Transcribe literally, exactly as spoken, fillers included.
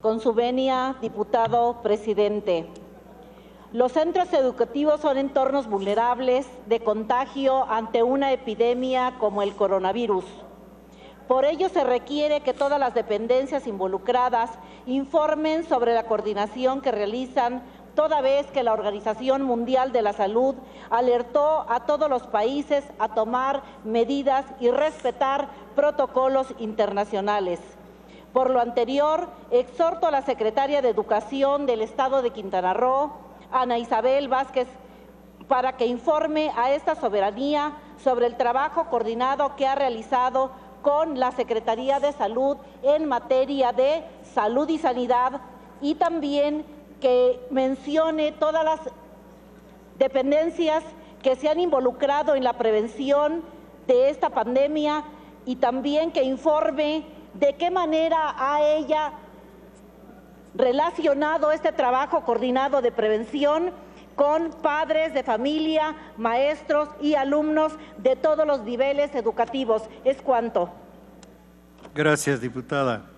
Con su venia, diputado presidente. Los centros educativos son entornos vulnerables de contagio ante una epidemia como el coronavirus. Por ello, se requiere que todas las dependencias involucradas informen sobre la coordinación que realizan, toda vez que la Organización Mundial de la Salud alertó a todos los países a tomar medidas y respetar protocolos internacionales. Por lo anterior, exhorto a la secretaria de Educación del Estado de Quintana Roo, Ana Isabel Vázquez, para que informe a esta soberanía sobre el trabajo coordinado que ha realizado con la Secretaría de Salud en materia de salud y sanidad, y también que mencione todas las dependencias que se han involucrado en la prevención de esta pandemia y también que informe de qué manera ha ella relacionado este trabajo coordinado de prevención con padres de familia, maestros y alumnos de todos los niveles educativos. Es cuanto. Gracias, diputada.